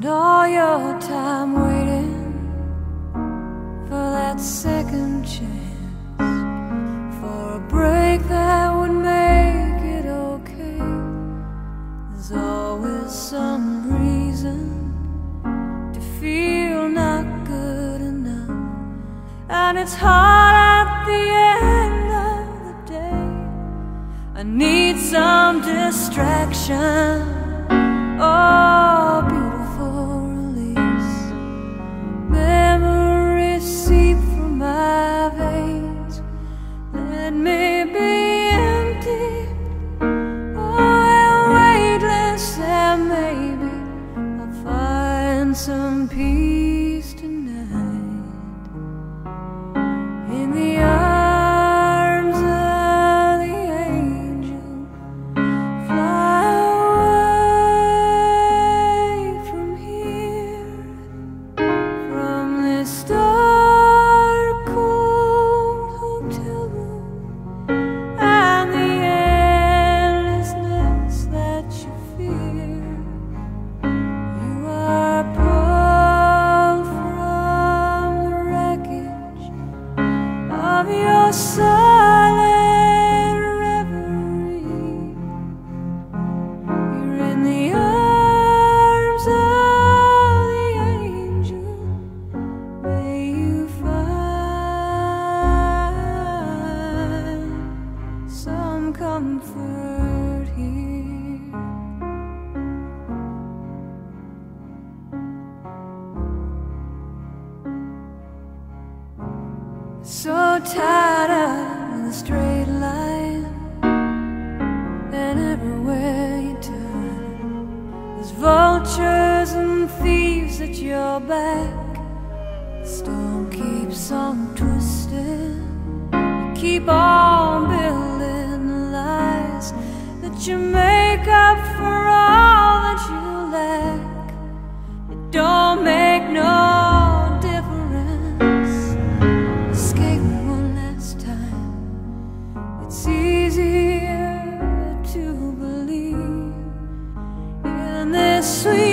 all your time waiting for that second chance, for a break that would make it okay. There's always some reason to feel not good enough, and it's hard at the end of the day. I need some distraction, oh, beautiful release. Memories seep from my veins. Let me be empty, oh, and weightless, and maybe I'll find some peace tonight in the arms of the angel. Fly away from here, from this dark, cold hotel room, and the endlessness that you fear. You are pulled from the wreckage of your silent reverie. You're in the arms of the angel. May you find some comfort here. So tired of the straight line, and everywhere you turn, there's vultures and thieves at your back. The storm keeps on twisting. You keep on building the lies that you make up for all that you lack. It don't make no difference. Escape one last time. It's easier to believe in this sweet